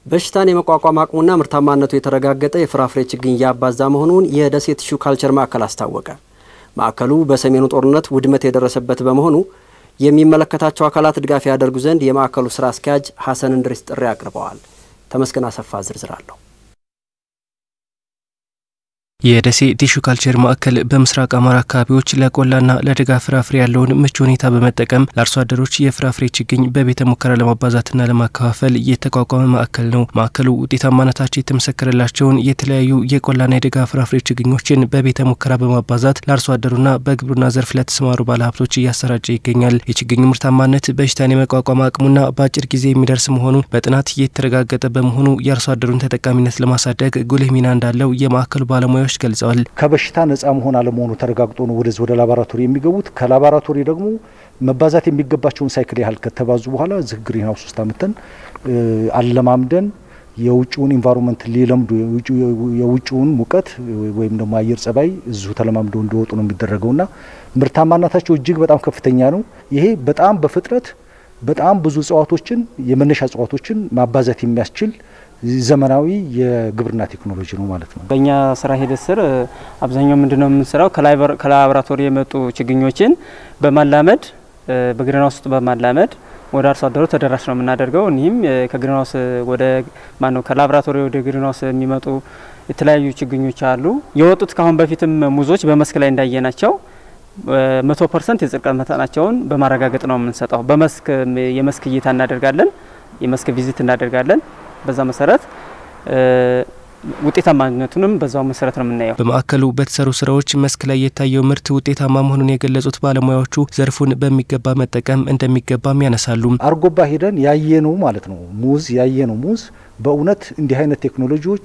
በሽታን የመቋቋም አቅሙና ምርታማነቱ የተረጋገጠ የፍራፍሬ ችግኝ ያባዛ መሆኑን የደሴ ቲሹ ካልቸር ማዕከል አስታወቀ። ማዕከሉ በሰሜኑ ጦርነት ውድመት የደረሰበት በመሆኑ የሚመለከታቸው አካላት ድጋፍ ያደርጉ ዘንድ የማዕከሉ ስራ አስኪያጅ ሐሰን እንድሪስ ጥሪ አቅርበዋል። ተመስገን አሰፋ ዝርዝር አለው። የደሴ ቲሹ ካልቸር ማዕከል በምስራቅ አማራ አካባቢዎች ለቆላና ለደጋ ፍራፍሬ ያለውን ምቹ ሁኔታ በመጠቀም ለአርሶ አደሮች የፍራፍሬ ችግኝ በቤተ ሙከራ ለማባዛትና ለማከፋፈል የተቋቋመ ማዕከል ነው። ማዕከሉ ውጤታማነታቸው የተመሰከረላቸውን የተለያዩ የቆላና የደጋ ፍራፍሬ ችግኞችን በቤተ ሙከራ በማባዛት ለአርሶ አደሩና በግብርና ዘርፍ ለተሰማሩ ባለሀብቶች እያሰራጨ ይገኛል። የችግኙ ምርታማነት በሽታን የመቋቋም አቅሙና በአጭር ጊዜ የሚደርስ መሆኑ በጥናት የተረጋገጠ በመሆኑ የአርሶ አደሩን ተጠቃሚነት ለማሳደግ ጉልህ ሚና እንዳለው የማዕከሉ ባለሙያዎች ገልጸዋል። ከበሽታ ነፃ መሆን አለመሆኑ ተረጋግጦ ነው ወደ ላቦራቶሪ የሚገቡት። ከላቦራቶሪ ደግሞ መባዛት የሚገባቸውን ሳይክል ያህል ከተባዙ በኋላ ግሪን ሃውስ ውስጥ አመተን አለማምደን የውጭውን ኢንቫይሮንመንት ሊለምዱ የውጭውን ሙቀት ወይም ደግሞ አየር ጸባይ እዚሁ ተለማምደው እንዲወጡ ነው የሚደረገውና ምርታማነታቸው እጅግ በጣም ከፍተኛ ነው። ይሄ በጣም በፍጥረት በጣም ብዙ እጽዋቶችን የመነሻ እጽዋቶችን ማባዛት የሚያስችል ዘመናዊ የግብርና ቴክኖሎጂ ነው ማለት ነው። በእኛ ስራ ሂደት ስር አብዛኛው ምንድነው የምንሰራው ከላቦራቶሪ የመጡ ችግኞችን በማላመድ በግሪን ሃውስ ውስጥ በማላመድ ወደ አርሶ አደሩ ተደራሽ ነው የምናደርገው። እኒህም ከግሪን ሃውስ ወደ ከላቦራቶሪ ወደ ግሪን ሃውስ የሚመጡ የተለያዩ ችግኞች አሉ። የወጡት ካሁን በፊትም ሙዞች በመስክ ላይ እንዳየናቸው 100% የጽድቀት መጠናቸውን በማረጋገጥ ነው የምንሰጠው። በመስክ የመስክ እይታ እናደርጋለን፣ የመስክ ቪዚት እናደርጋለን። በዛ መሰረት ውጤታማነቱንም በዛው መሰረት ነው የምናየው። በማዕከሉ በተሰሩ ስራዎች መስክ ላይ የታየው ምርት ውጤታማ መሆኑን የገለጹት ባለሙያዎቹ ዘርፉን በሚገባ መጠቀም እንደሚገባም ያነሳሉ። አርጎባ ሄደን ያየነው ማለት ነው ያየነው ሙዝ በእውነት እንዲህ አይነት ቴክኖሎጂዎች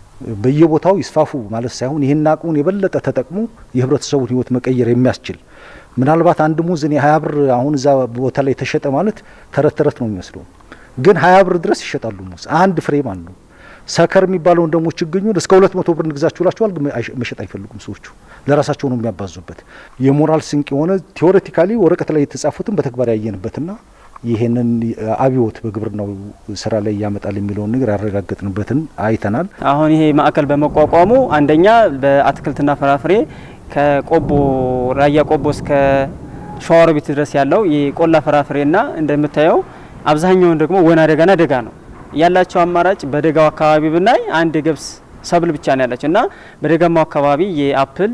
በየቦታው ይስፋፉ ማለት ሳይሆን ይሄን አቅሙን የበለጠ ተጠቅሞ የህብረተሰቡን ህይወት መቀየር የሚያስችል ምናልባት አንድ ሙዝ 20 ብር አሁን እዛ ቦታ ላይ ተሸጠ ማለት ተረት ነው የሚመስለው፣ ግን 20 ብር ድረስ ይሸጣሉ ሙዝ አንድ ፍሬ ማለት ነው። ሰከር የሚባለው እንደሞ ችግኙን እስከ 200 ብር ንግዛችሁላችኋል፣ ግን መሸጥ አይፈልጉም ሰዎቹ ለራሳቸው ነው የሚያባዙበት። የሞራል ስንቅ የሆነ ቲዮሬቲካሊ ወረቀት ላይ የተጻፉትን በተግባር ያየንበትና ይሄንን አብዮት በግብርናው ስራ ላይ ያመጣል የሚለውን ነገር ያረጋግጥንበትን አይተናል። አሁን ይሄ ማዕከል በመቋቋሙ አንደኛ በአትክልትና ፍራፍሬ ከቆቦ ራያ ቆቦ እስከ ሸዋሮቢት ድረስ ያለው የቆላ ፍራፍሬና እንደምታየው አብዛኛው ደግሞ ወና ደጋና ደጋ ነው ያላቸው አማራጭ። በደጋው አካባቢ ብናይ አንድ የገብስ ሰብል ብቻ ነው ያላቸው እና በደጋማው አካባቢ የአፕል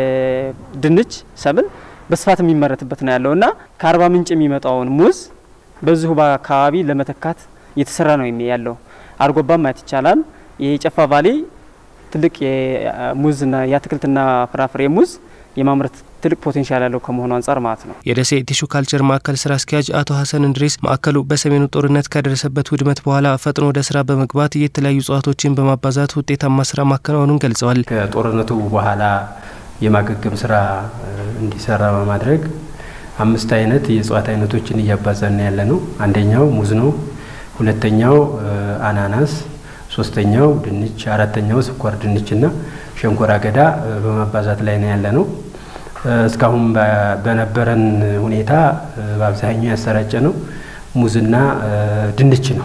የድንች ሰብል በስፋት የሚመረትበት ነው ያለውና ከአርባ ምንጭ የሚመጣውን ሙዝ በዚሁ በአካባቢ ለመተካት እየተሰራ ነው ያለው። አርጎባ ማየት ይቻላል። የጨፋ ቫሊ ትልቅ የሙዝና የአትክልትና ፍራፍሬ ሙዝ የማምረት ትልቅ ፖቴንሻል ያለው ከመሆኑ አንፃር ማለት ነው። የደሴ ቲሹ ካልቸር ማዕከል ስራ አስኪያጅ አቶ ሐሰን እንድሪስ ማዕከሉ በሰሜኑ ጦርነት ከደረሰበት ውድመት በኋላ ፈጥኖ ወደ ስራ በመግባት የተለያዩ እጽዋቶችን በማባዛት ውጤታማ ስራ ማከናወኑን ገልጸዋል። ከጦርነቱ በኋላ የማገገም ስራ እንዲሰራ በማድረግ 5 አይነት የእጽዋት አይነቶችን እያባዛን ያለነው። አንደኛው ሙዝ ነው፣ ሁለተኛው አናናስ፣ ሶስተኛው ድንች፣ አራተኛው ስኳር ድንችና ሸንኮራ አገዳ በማባዛት ላይ ነው ያለነው። እስካሁን በነበረን ሁኔታ በአብዛኛው ያሰራጨ ነው ሙዝና ድንች ነው።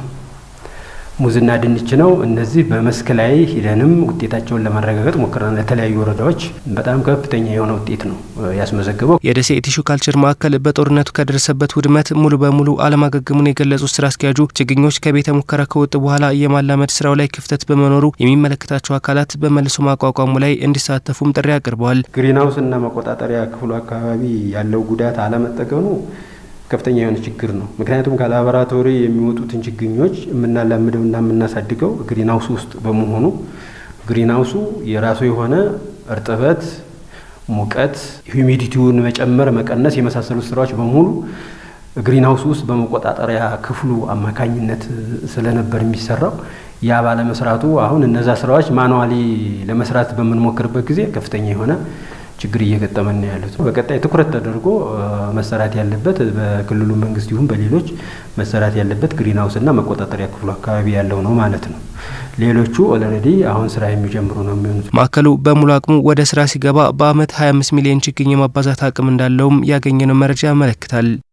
ሙዝና ድንች ነው። እነዚህ በመስክ ላይ ሄደንም ውጤታቸውን ለማረጋገጥ ሞክረናል። ለተለያዩ ወረዳዎች በጣም ከፍተኛ የሆነ ውጤት ነው ያስመዘገበው። የደሴ ቲሹ ካልቸር ማዕከል በጦርነቱ ከደረሰበት ውድመት ሙሉ በሙሉ አለማገገሙን የገለጹት ስራ አስኪያጁ ችግኞች ከቤተ ሙከራ ከወጡ በኋላ የማላመድ ስራው ላይ ክፍተት በመኖሩ የሚመለከታቸው አካላት በመልሶ ማቋቋሙ ላይ እንዲሳተፉም ጥሪ አቅርበዋል። ግሪን ሃውስ እና መቆጣጠሪያ ክፍሉ አካባቢ ያለው ጉዳት አለመጠቀሙ ከፍተኛ የሆነ ችግር ነው። ምክንያቱም ከላቦራቶሪ የሚወጡትን ችግኞች የምናላምደውና የምናሳድገው ግሪን ሃውስ ውስጥ በመሆኑ ግሪን ሃውሱ የራሱ የሆነ እርጥበት፣ ሙቀት፣ ሂዩሚዲቲውን መጨመር መቀነስ የመሳሰሉ ስራዎች በሙሉ ግሪን ሃውስ ውስጥ በመቆጣጠሪያ ክፍሉ አማካኝነት ስለነበር የሚሰራው ያ ባለመስራቱ አሁን እነዛ ስራዎች ማኑዋሊ ለመስራት በመንሞክርበት ጊዜ ከፍተኛ የሆነ ችግር እየገጠመን ያሉት። በቀጣይ ትኩረት ተደርጎ መሰራት ያለበት በክልሉ መንግስት ይሁን በሌሎች መሰራት ያለበት ግሪን ሃውስ እና መቆጣጠሪያ ክፍሉ አካባቢ ያለው ነው ማለት ነው። ሌሎቹ ኦልሬዲ አሁን ስራ የሚጀምሩ ነው የሚሆኑት። ማዕከሉ በሙሉ አቅሙ ወደ ስራ ሲገባ በአመት 25 ሚሊዮን ችግኝ የማባዛት አቅም እንዳለውም ያገኘነው መረጃ ያመለክታል።